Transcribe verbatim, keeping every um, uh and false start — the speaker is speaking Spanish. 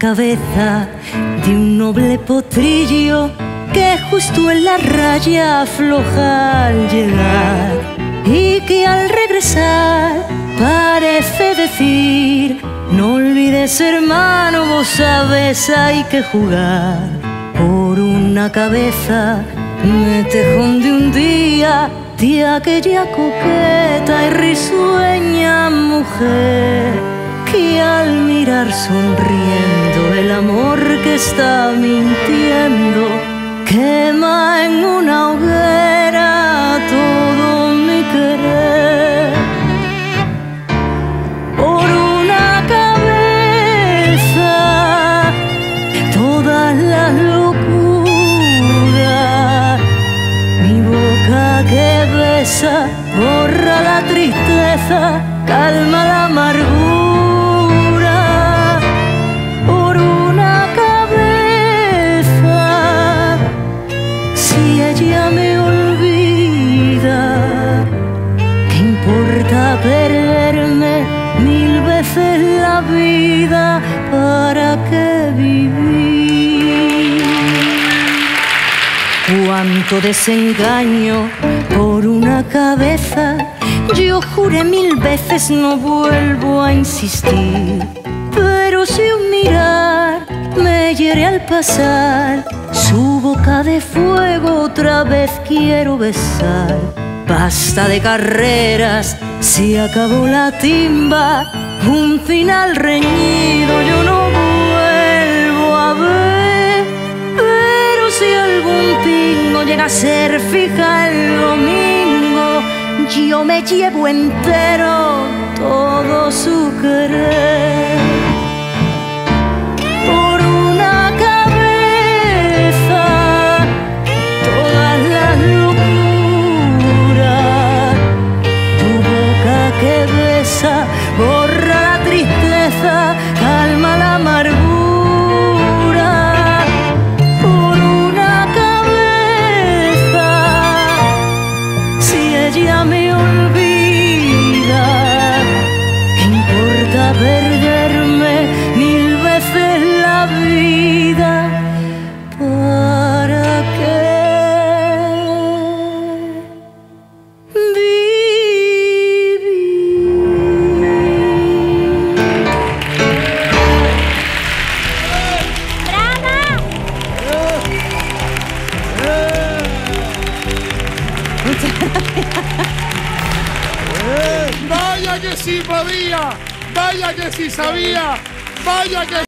cabeza de un noble potrillo que justo en la raya afloja al llegar y que al regresar parece decir: no olvides, hermano, vos sabes, hay que jugar. Por una cabeza me tejón de un día de aquella coqueta y risueña mujer que al mirar sonriendo el amor que está mintiendo quema en una hoguera todo mi querer. Por una cabeza todas las locuras, mi boca que besa borra la tristeza, calma la amargura. Por una cabeza, si ella me olvida, ¿qué importa perderme mil veces la vida? ¿Para qué vivir? Cuánto desengaño por una cabeza. Yo juré mil veces no vuelvo a insistir, pero si un mirar me hiere al pasar, su boca de fuego otra vez quiero besar. Basta de carreras, se acabó la timba, un final reñido yo no vuelvo a ver. Pero si algún pingo llega a ser fija el domingo, yo me llevo entero todo su querer. Por una cabeza todas las locuras, tu boca que besa borra la tristeza, calma la amargura. Por una cabeza, si ella me olvida, ¿qué importa perderme mil veces la vida? ¿Para qué vivir? ¡Brava! Vaya que sí podía, vaya que sí sabía, vaya que